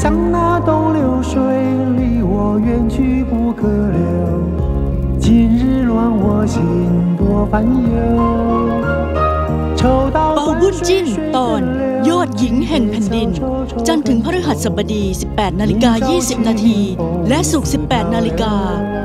像那东流水，离我远去不可留。今日乱我心多烦忧。 เปาบุญจิ้นตอนยอดหญิงแห่งแผ่นดินจันทร์ถึงพฤหัสบดี 18:20 น.และศุกร์ 18:00 น.ท